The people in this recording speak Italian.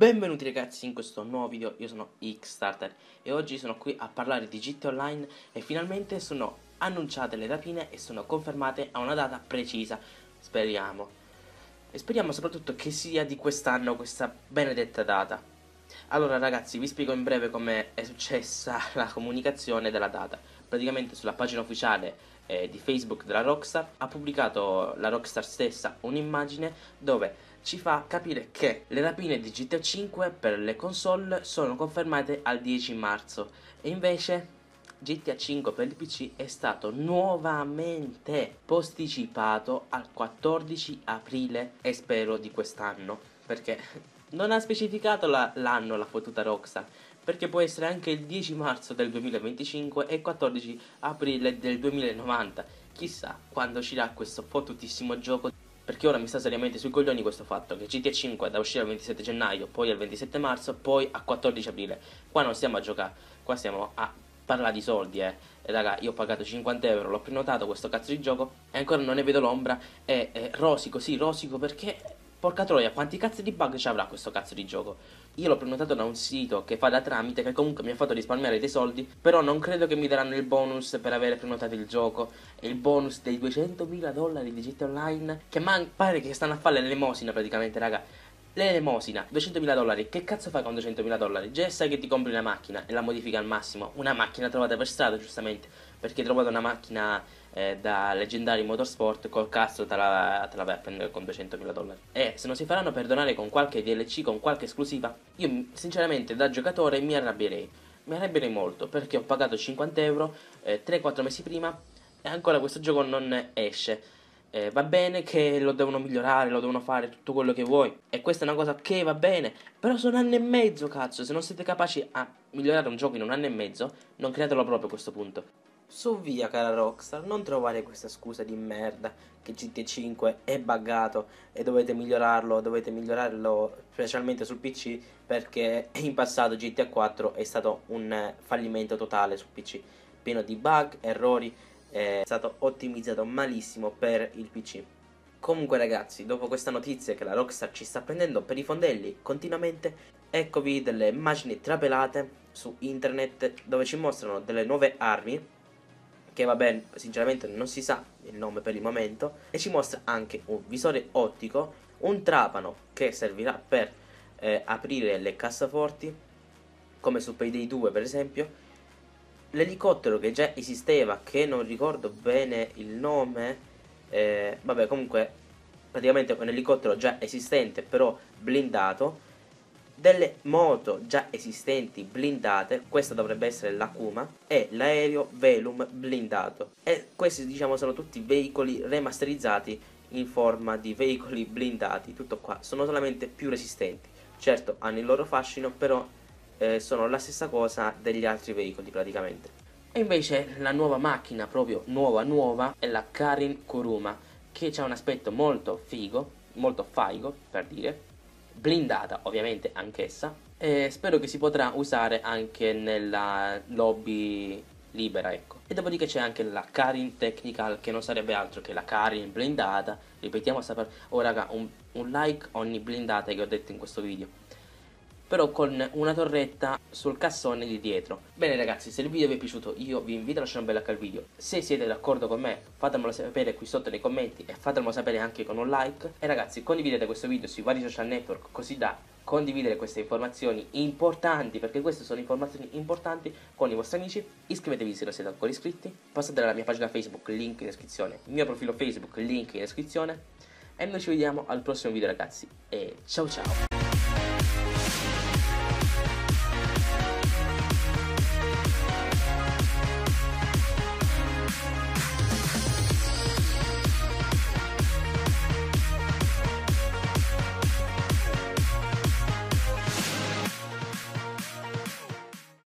Benvenuti ragazzi in questo nuovo video, io sono Xstarter e oggi sono qui a parlare di GTA Online e finalmente sono annunciate le rapine e sono confermate a una data precisa, speriamo. E speriamo soprattutto che sia di quest'anno questa benedetta data. Allora ragazzi, vi spiego in breve come è successa la comunicazione della data. Praticamente sulla pagina ufficiale di Facebook della Rockstar ha pubblicato la Rockstar stessa un'immagine dove ci fa capire che le rapine di GTA 5 per le console sono confermate al 10 marzo e invece GTA 5 per il PC è stato nuovamente posticipato al 14 aprile e spero di quest'anno, perché non ha specificato l'anno la fottuta Rockstar, perché può essere anche il 10 marzo del 2025 e il 14 aprile del 2090. Chissà quando uscirà questo fottutissimo gioco, perché ora mi sta seriamente sui coglioni questo fatto che GTA 5 da uscire il 27 gennaio, poi al 27 marzo, poi a 14 aprile. Qua non stiamo a giocare, qua stiamo a parlare di soldi, E raga, io ho pagato 50 euro, l'ho prenotato questo cazzo di gioco e ancora non ne vedo l'ombra. È rosico, sì, rosico, perché porca troia, quanti cazzo di bug ci avrà questo cazzo di gioco? Io l'ho prenotato da un sito che fa da tramite, che comunque mi ha fatto risparmiare dei soldi, però non credo che mi daranno il bonus per aver prenotato il gioco, e il bonus dei 200.000 dollari di GTA Online, che pare che stanno a fare l'elemosina praticamente, raga. L'elemosina, 200.000 dollari, che cazzo fai con 200.000 dollari? Già sai che ti compri una macchina e la modifica al massimo, una macchina trovata per strada giustamente, perché hai trovato una macchina da Leggendary Motorsport, col cazzo te la vai a prendere con 200.000 dollari. E se non si faranno perdonare con qualche DLC, con qualche esclusiva, io sinceramente da giocatore mi arrabbierei. Mi arrabbierei molto, perché ho pagato 50 euro 3-4 mesi prima e ancora questo gioco non esce. Va bene che lo devono migliorare, lo devono fare tutto quello che vuoi, e questa è una cosa che va bene, però sono un anno e mezzo, cazzo. Se non siete capaci a migliorare un gioco in un anno e mezzo, non createlo proprio a questo punto. Su via, cara Rockstar, non trovare questa scusa di merda che GTA 5 è buggato e dovete migliorarlo specialmente sul PC, perché in passato GTA 4 è stato un fallimento totale su PC, pieno di bug, errori, è stato ottimizzato malissimo per il PC. Comunque ragazzi, dopo questa notizia che la Rockstar ci sta prendendo per i fondelli continuamente, eccovi delle immagini trapelate su internet dove ci mostrano delle nuove armi, che vabbè sinceramente non si sa il nome per il momento, e ci mostra anche un visore ottico, un trapano che servirà per aprire le cassaforti come su Payday 2 per esempio, l'elicottero che già esisteva, che non ricordo bene il nome, vabbè comunque praticamente un elicottero già esistente però blindato, delle moto già esistenti blindate, questa dovrebbe essere l'Akuma, e l'aereo Velum blindato, e questi diciamo sono tutti veicoli remasterizzati in forma di veicoli blindati, tutto qua, sono solamente più resistenti, certo hanno il loro fascino, però sono la stessa cosa degli altri veicoli praticamente. E invece la nuova macchina, proprio nuova, è la Karin Kuruma, che ha un aspetto molto figo, molto faigo per dire, blindata ovviamente anch'essa, e spero che si potrà usare anche nella lobby libera, ecco. E dopodiché c'è anche la Karin Technical, che non sarebbe altro che la Karin blindata, ripetiamo oh raga, un like ogni blindata che ho detto in questo video, però con una torretta sul cassone di dietro. Bene ragazzi, se il video vi è piaciuto io vi invito a lasciare un bel like al video. Se siete d'accordo con me fatemelo sapere qui sotto nei commenti e fatemelo sapere anche con un like. E ragazzi, condividete questo video sui vari social network, così da condividere queste informazioni importanti, perché queste sono informazioni importanti, con i vostri amici. Iscrivetevi se non siete ancora iscritti, passate alla mia pagina Facebook, link in descrizione, il mio profilo Facebook, link in descrizione, e noi ci vediamo al prossimo video ragazzi, e ciao ciao.